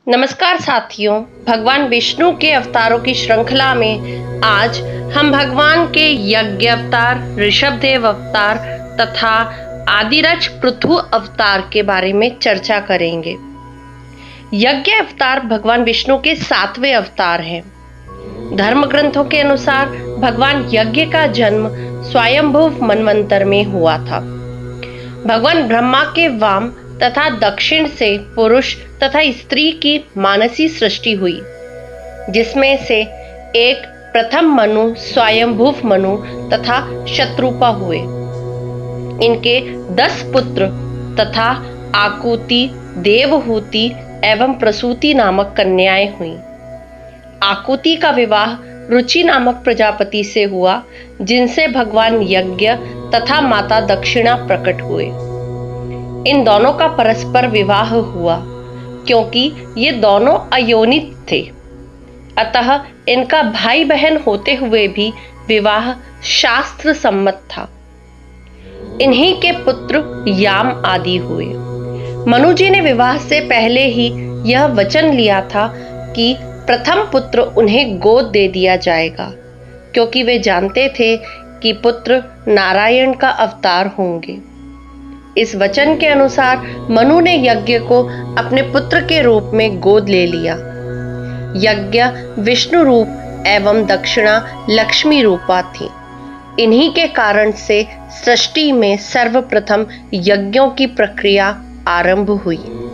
नमस्कार साथियों, भगवान विष्णु के अवतारों की श्रृंखला में आज हम भगवान के यज्ञ अवतार, ऋषभदेव अवतार तथा आदिरच पृथु अवतार के बारे में चर्चा करेंगे। यज्ञ अवतार भगवान विष्णु के 7वें अवतार हैं। धर्म ग्रंथों के अनुसार भगवान यज्ञ का जन्म स्वयंभुव मनवंतर में हुआ था। भगवान ब्रह्मा के वाम तथा दक्षिण से पुरुष तथा स्त्री की मानसी सृष्टि हुई, जिसमें से एक प्रथम मनु, स्वयंभुव मनु तथा शत्रुपा हुए। इनके 10 पुत्र तथा आकुति, देवहूति एवं प्रसूति नामक कन्याएं हुईं। आकुति का विवाह रुचि नामक प्रजापति से हुआ, जिनसे भगवान यज्ञ तथा माता दक्षिणा प्रकट हुए। इन दोनों का परस्पर विवाह हुआ क्योंकि ये दोनों अयोनित थे, अतः इनका भाई बहन होते हुए भी विवाह शास्त्र सम्मत था। इन्हीं के पुत्र याम आदि हुए। मनु जी ने विवाह से पहले ही यह वचन लिया था कि प्रथम पुत्र उन्हें गोद दे दिया जाएगा, क्योंकि वे जानते थे कि पुत्र नारायण का अवतार होंगे। इस वचन के अनुसार मनु ने यज्ञ को अपने पुत्र के रूप में गोद ले लिया। यज्ञ विष्णु रूप एवं दक्षिणा लक्ष्मी रूपा थी। इन्हीं के कारण से सृष्टि में सर्वप्रथम यज्ञों की प्रक्रिया आरंभ हुई।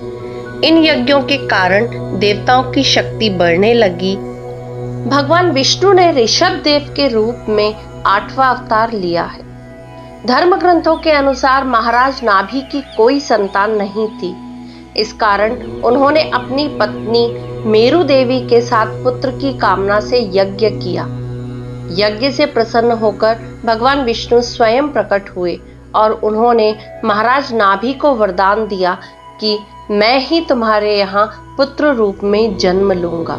इन यज्ञों के कारण देवताओं की शक्ति बढ़ने लगी। भगवान विष्णु ने ऋषभदेव के रूप में 8वां अवतार लिया है। धर्म ग्रंथों के अनुसार महाराज नाभि की कोई संतान नहीं थी। इस कारण उन्होंने अपनी पत्नी मेरु देवी के साथ पुत्र की कामना से यज्ञ किया। यज्ञ से प्रसन्न होकर भगवान विष्णु स्वयं प्रकट हुए और उन्होंने महाराज नाभि को वरदान दिया कि मैं ही तुम्हारे यहाँ पुत्र रूप में जन्म लूंगा।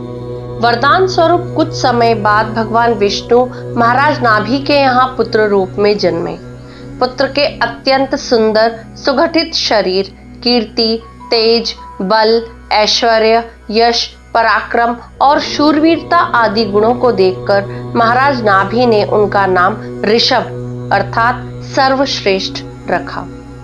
वरदान स्वरूप कुछ समय बाद भगवान विष्णु महाराज नाभि के यहाँ पुत्र रूप में जन्मे। पुत्र के अत्यंत सुंदर सुगठित शरीर, कीर्ति, तेज, बल, ऐश्वर्य, यश, पराक्रम और शूरवीरता आदि गुणों को देखकर महाराज नाभि ने उनका नाम ऋषभ अर्थात सर्वश्रेष्ठ रखा।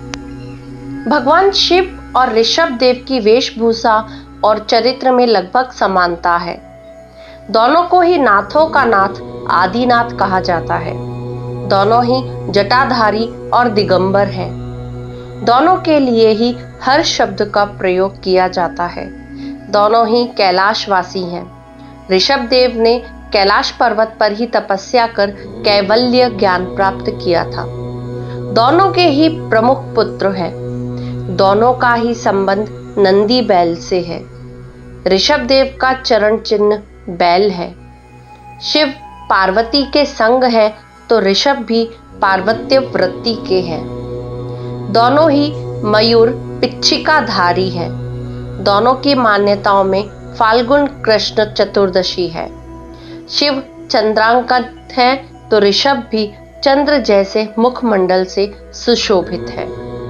भगवान शिव और ऋषभ देव की वेशभूषा और चरित्र में लगभग समानता है। दोनों को ही नाथों का नाथ आदिनाथ कहा जाता है। दोनों ही जटाधारी और दिगंबर हैं। दोनों के लिए ही हर शब्द का प्रयोग किया जाता है। दोनों ही कैलाशवासी हैं। ऋषभदेव ने कैलाश पर्वत पर ही तपस्या कर कैवल्य ज्ञान प्राप्त किया था। दोनों के ही प्रमुख पुत्र हैं। दोनों का ही संबंध नंदी बैल से है। ऋषभदेव का चरण चिन्ह बैल है। शिव पार्वती के संग है तो ऋषभ भी पार्वत्य वृत्ति के हैं। दोनों ही मयूर पिच्छिकाधारी है। दोनों की मान्यताओं में फाल्गुन कृष्ण चतुर्दशी है। शिव चंद्रांकित है तो ऋषभ भी चंद्र जैसे मुखमंडल से सुशोभित है।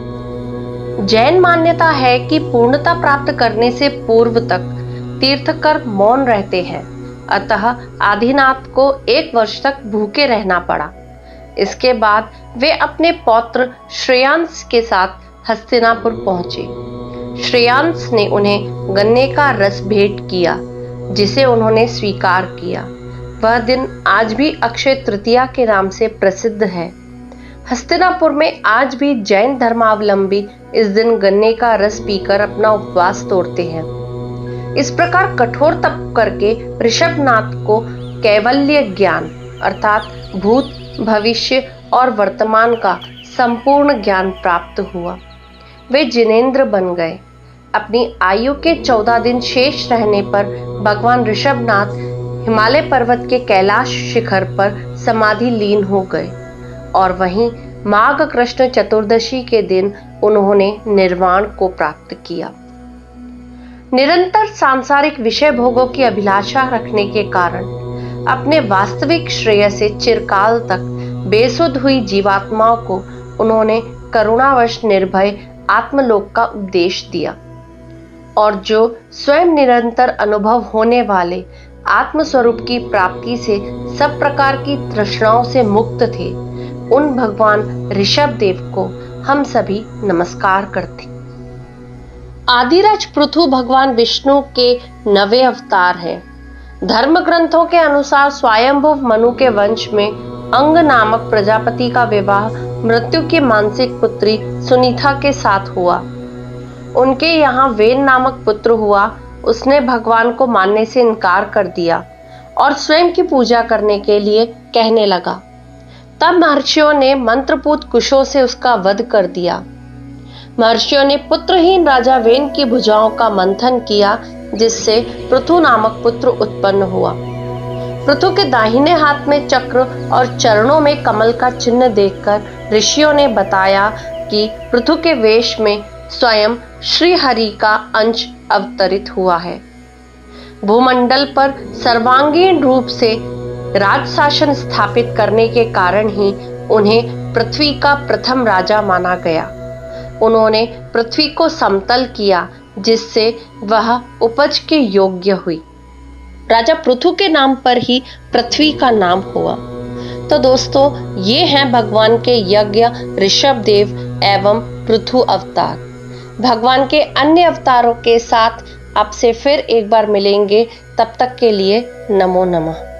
जैन मान्यता है कि पूर्णता प्राप्त करने से पूर्व तक तीर्थकर मौन रहते हैं, अतः आदिनाथ को 1 वर्ष तक भूखे रहना पड़ा। इसके बाद वे अपने पौत्र श्रेयांस के साथ हस्तिनापुर पहुंचे। श्रेयांस ने उन्हें गन्ने का रस भेंट किया, जिसे उन्होंने स्वीकार किया। वह दिन आज भी अक्षय तृतीया के नाम से प्रसिद्ध है। हस्तिनापुर में आज भी जैन धर्मावलंबी इस दिन गन्ने का रस पीकर अपना उपवास तोड़ते हैं। इस प्रकार कठोर तप करके ऋषभनाथ को कैवल्य ज्ञान अर्थात भूत, भविष्य और वर्तमान का संपूर्ण ज्ञान प्राप्त हुआ। वे जिनेंद्र बन गए। अपनी आयु के 14 दिन शेष रहने पर भगवान ऋषभनाथ हिमालय पर्वत के कैलाश शिखर पर समाधि लीन हो गए और वहीं माघ कृष्ण चतुर्दशी के दिन उन्होंने निर्वाण को प्राप्त किया। निरंतर सांसारिक विषय भोगों की अभिलाषा रखने के कारण अपने वास्तविक श्रेय से चिरकाल तक बेसुध हुई जीवात्माओं को उन्होंने करुणावश निर्भय आत्मलोक का उपदेश दिया। और जो स्वयं निरंतर अनुभव होने वाले आत्मस्वरूप की प्राप्ति से सब प्रकार की तृष्णाओं से मुक्त थे, उन भगवान ऋषभ देव को हम सभी नमस्कार करते। आदिराज पृथु भगवान विष्णु के 9वें अवतार हैं। धर्म ग्रंथों के अनुसार स्वयंभुव मनु के वंश में अंग नामक प्रजापति का विवाह मृत्यु की मानसिक पुत्री सुनीता के साथ हुआ। उनके यहाँ वेन नामक पुत्र हुआ। उसने भगवान को मानने से इनकार कर दिया और स्वयं की पूजा करने के लिए कहने लगा। तब महर्षियों ने मंत्रपूत कुशों से उसका वध कर दिया। महर्षियों ने पुत्रहीन राजा वेन की भुजाओं का मंथन किया, जिससे पृथु नामक पुत्र उत्पन्न हुआ। पृथु के दाहिने हाथ में चक्र और चरणों में कमल का चिन्ह देखकर ऋषियों ने बताया कि पृथु के वेश में स्वयं श्री हरि का अंश अवतरित हुआ है। भूमंडल पर सर्वांगीण रूप से राज शासन स्थापित करने के कारण ही उन्हें पृथ्वी का प्रथम राजा माना गया। उन्होंने पृथ्वी को समतल किया, जिससे वह उपज के योग्य हुई। राजा पृथु के नाम पर ही पृथ्वी का नाम हुआ। तो दोस्तों, ये हैं भगवान के यज्ञ ऋषभ देव एवं पृथु अवतार। भगवान के अन्य अवतारों के साथ आपसे फिर एक बार मिलेंगे। तब तक के लिए नमो नमः।